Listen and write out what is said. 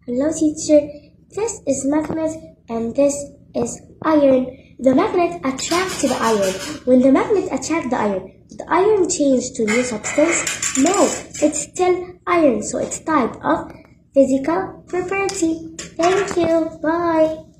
Hello teacher, this is magnet and this is iron. The magnet attracts the iron. When the magnet attracts the iron changes to new substance? No, it's still iron, so it's type of physical property. Thank you, bye.